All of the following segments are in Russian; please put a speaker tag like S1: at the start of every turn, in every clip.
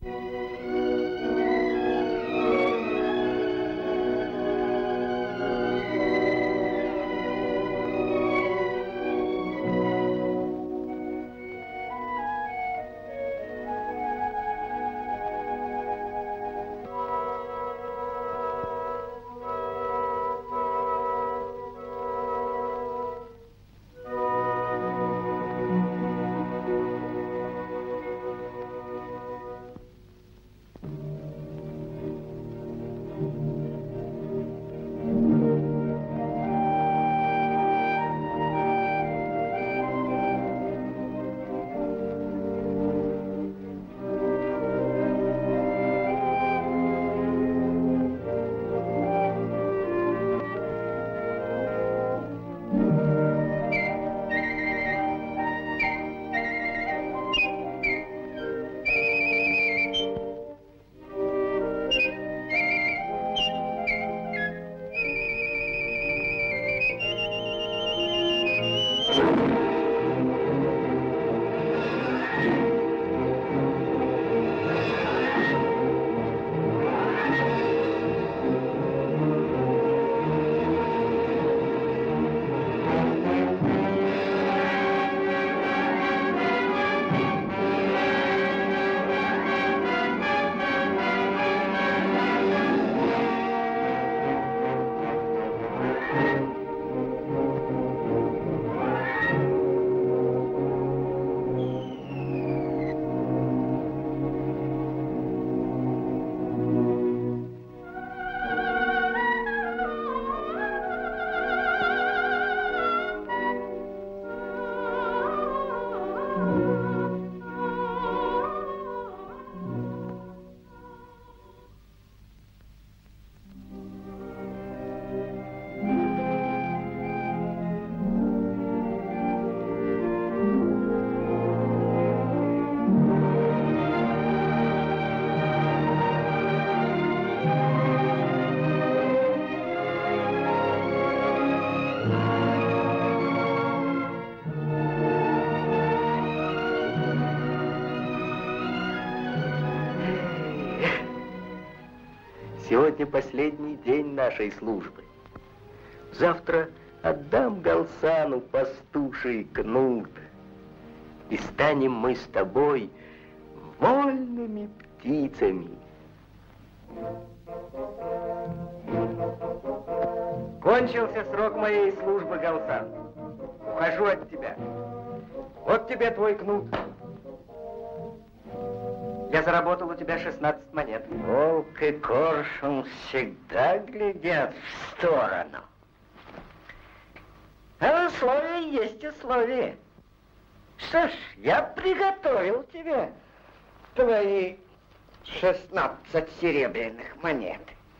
S1: Сегодня последний день нашей службы. Завтра отдам Галсану пастуший кнут, и станем мы с тобой вольными птицами. Кончился срок моей службы, Галсан. Ухожу от тебя. Вот тебе твой кнут. Я заработал у тебя 16 монет.
S2: Волк и коршун всегда глядят в сторону. А условие есть условие. Что ж, я приготовил тебе твои 16 серебряных монет.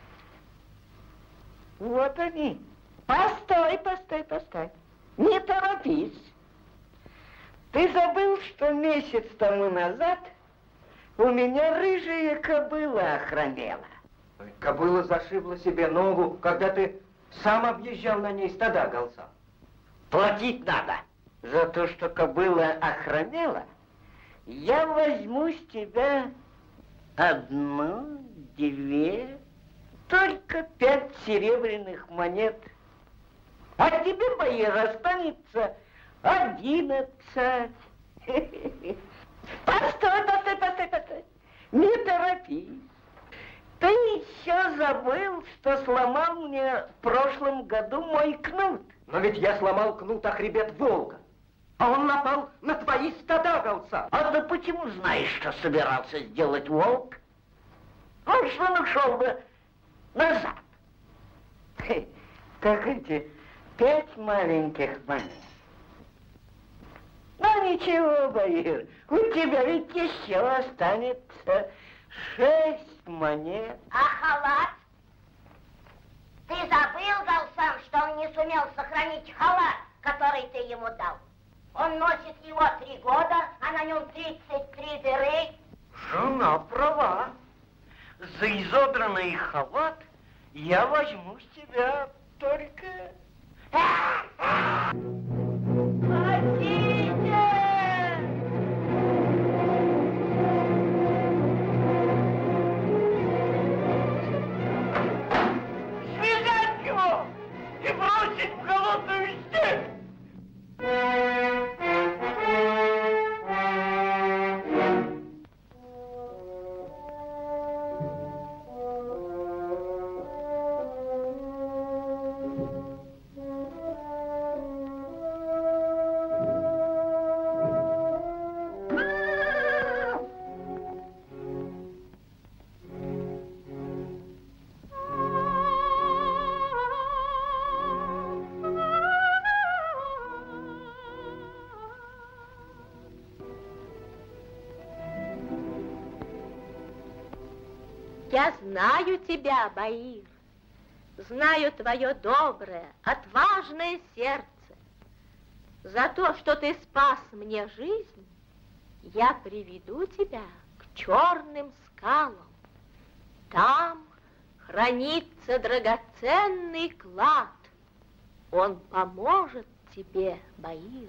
S2: Вот они. Постой, постой, постой. Не торопись. Ты забыл, что месяц тому назад у меня рыжая кобыла охраняла.
S1: Кобыла зашибла себе ногу, когда ты сам объезжал на ней стада, Галсан.
S2: Платить надо. За то, что кобыла охраняла, я возьму с тебя 1, 2, только 5 серебряных монет. А тебе, бояр, останется 11. Постой, постой, постой, постой. Не торопись. Ты еще забыл, что сломал мне в прошлом году мой кнут.
S1: Но ведь я сломал кнут о хребет волка. А он напал на твои стада, Галсан.
S2: А ты почему знаешь, что собирался сделать волк? Он что ушел бы назад. Так эти 5 маленьких монет. Ну ничего, бояр, у тебя ведь еще останется 6 монет.
S3: А халат? Ты забыл, Галсан, что он не сумел сохранить халат, который ты ему дал? Он носит его 3 года, а на нем 33 дыры.
S2: Жена права. За изодранный халат я возьму с тебя только... Спасите! и бросить в голодную степь.
S4: Я знаю тебя, Баир, знаю твое доброе, отважное сердце. За то, что ты спас мне жизнь, я приведу тебя к черным скалам. Там хранится драгоценный клад. Он поможет тебе, Баир.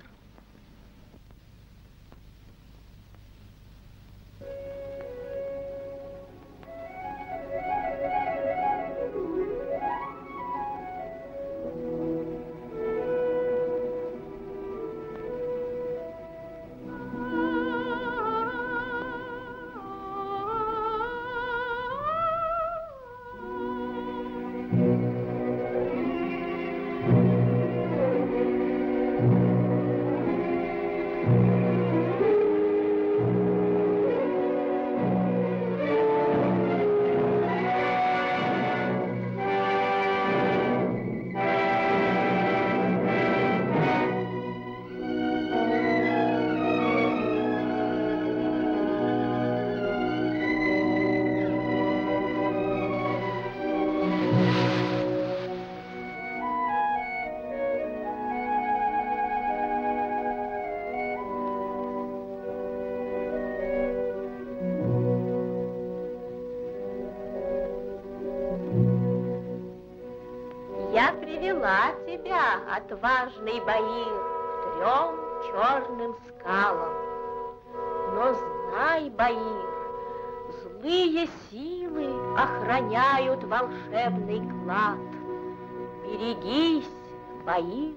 S4: Я привела тебя, отважный Баир, к 3 черным скалам. Но знай, Баир, злые силы охраняют волшебный клад. Берегись, Баир.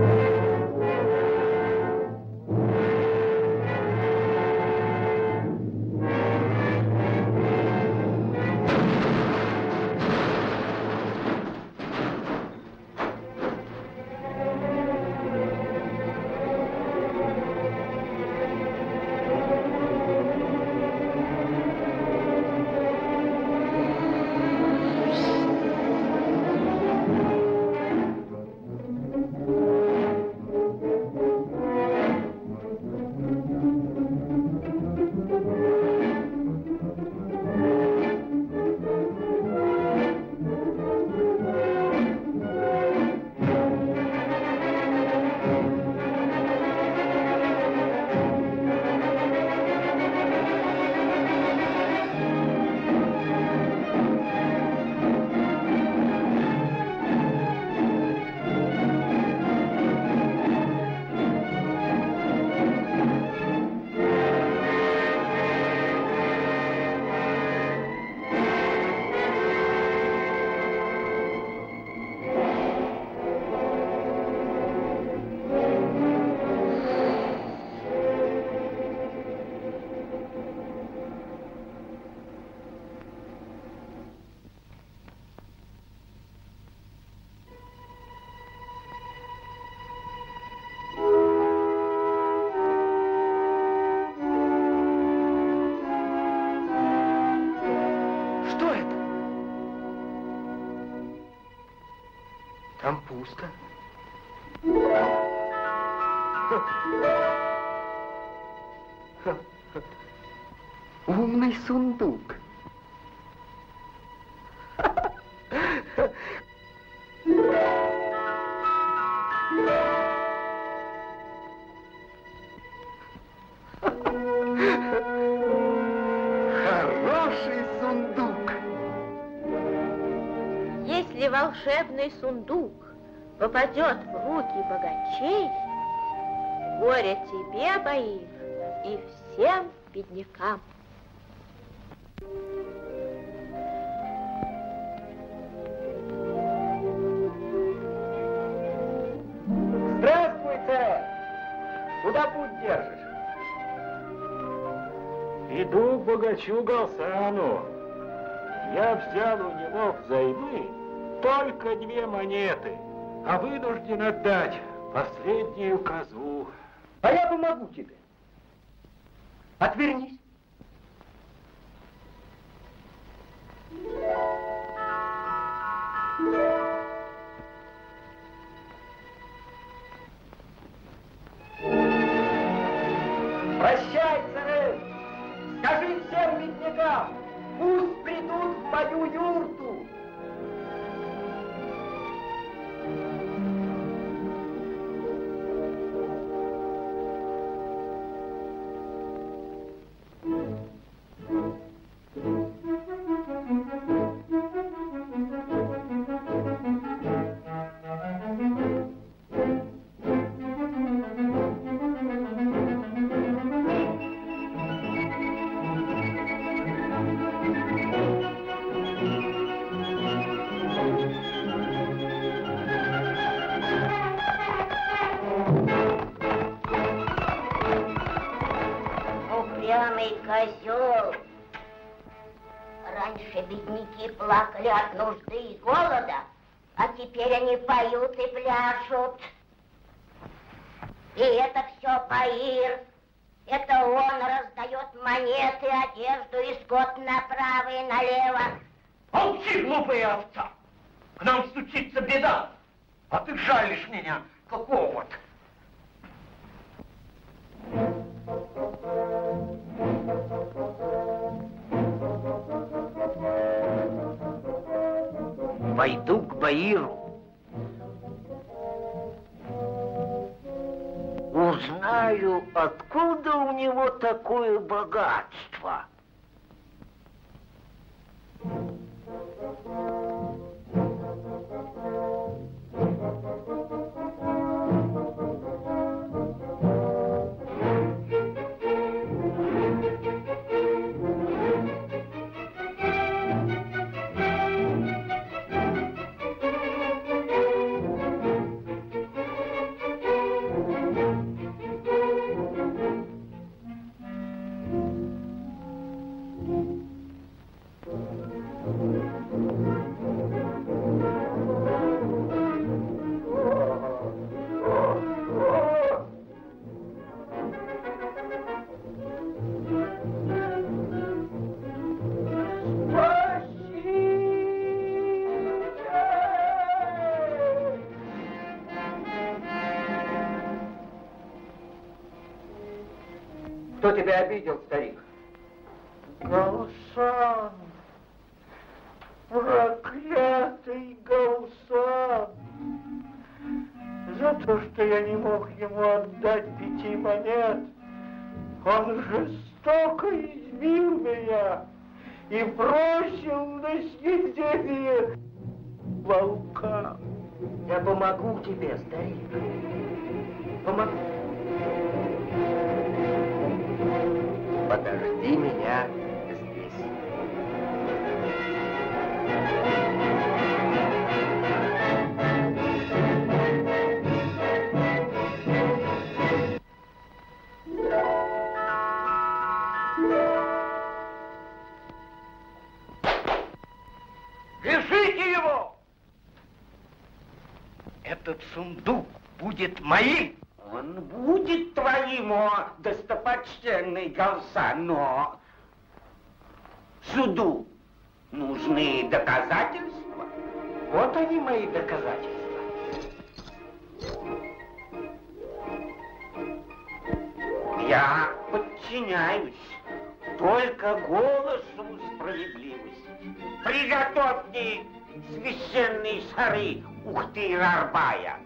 S1: Там пусто. Умный сундук. Хороший сундук.
S4: Если волшебный сундук попадет в руки богачей, горе тебе, Баир, и всем беднякам.
S1: Куда путь держишь?
S5: Иду к богачу Галсану. Я взял у него взаймы только 2 монеты, а вынужден отдать последнюю козу.
S1: А я помогу тебе. Отвернись. Прощай, царь! Скажи всем беднякам, пусть придут в мою юрту.
S3: Козел. Раньше бедняки плакали от нужды и голода, а теперь они поют и пляшут. И это все Баир. Это он раздает монеты, одежду и скот направо и налево.
S1: Молчи, глупая овца! К нам стучится беда, а ты жалишь меня, какого-то. Пойду к Баиру. Узнаю, откуда у него такое богатство. Кто тебя обидел, старик?
S2: Галсан! Проклятый Галсан! За то, что я не мог ему отдать 5 монет, он жестоко избил меня и бросил на съедение волка.
S1: Я помогу тебе, старик. Помогу. Подожди меня здесь. Вяжите его! Этот сундук будет моим. Он будет твоим, о, достопочтенный Галсан, но суду нужны доказательства. Вот они, мои доказательства. Я подчиняюсь только голосу справедливости. Приготовь мне священные шары Ухты-Арбая.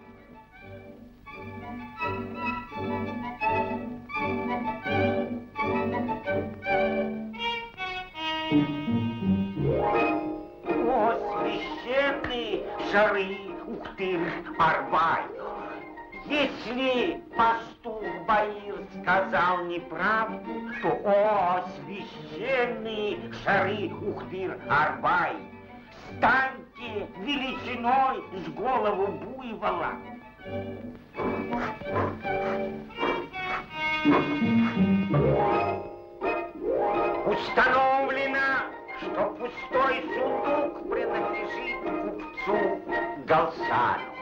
S1: О, священные шары Ухты-Арбай! Если пастух Баир сказал неправду, то, о, священные шары Ухты-Арбай, станьте величиной с голову буйвола. Установлено, что пустой сундук принадлежит купцу Галсану.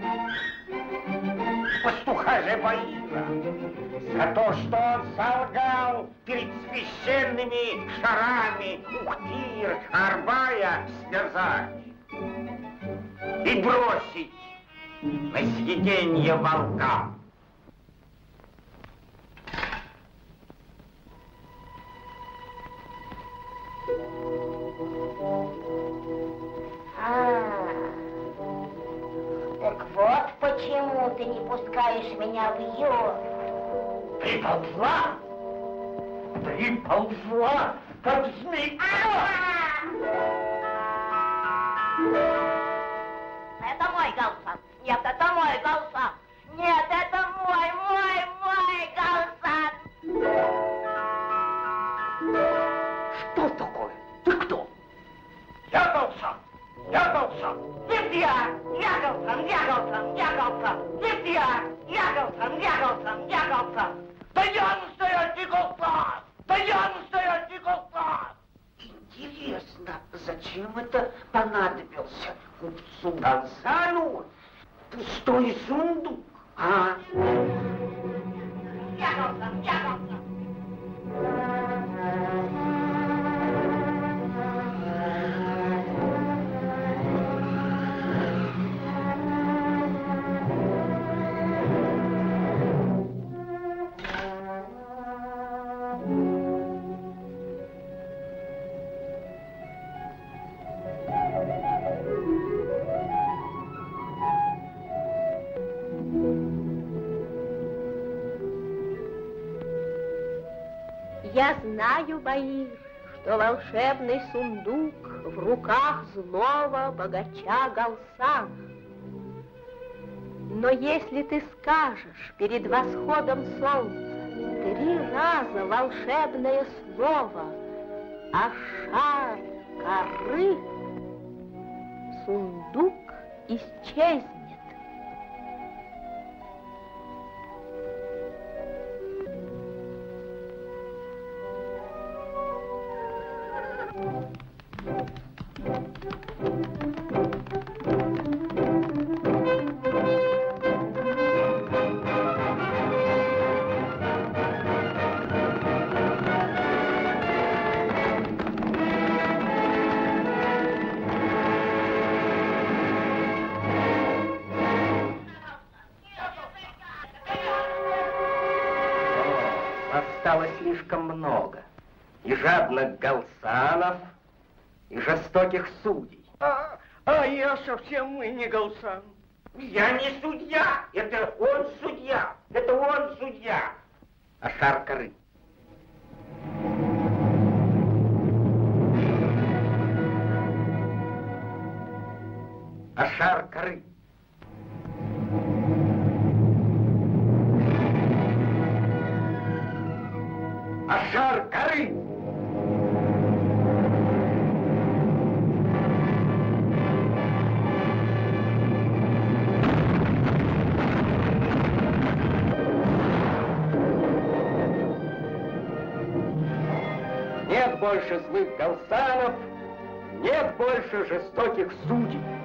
S1: Пастуха же Баира за то, что он солгал перед священными шарами Ухтир, Арбая, связать и бросить на съеденье волка.
S3: Так вот почему ты не пускаешь меня в юрт.
S1: Приползла, как змей.
S3: Это мой Галсан. Нет, это мой Галсан. Нет, это мой Галсан.
S1: Что такое? Ты кто? Я Галсан. Я Галсан.
S3: Нет, я Галсан. Нет, я Галсан.
S1: Да я настоящий Галсан! Да я настоящий Галсан! Интересно, зачем это понадобился купцу Галсану пустой сундук, а?
S3: Я Галсан.
S4: Я знаю, Баир, что волшебный сундук в руках злого богача Галсана. Но если ты скажешь перед восходом солнца 3 раза волшебное слово «Ашар-Кары», сундук исчезнет.
S1: Осталось слишком много. И жадных Галсанов, и жестоких судей.
S2: А я совсем и не Галсан.
S1: Я не судья, это он судья, это он судья. Ашар-Кары. Ашар-Кары. Ашар-Кары. Нет больше злых Галсанов, нет больше жестоких судей.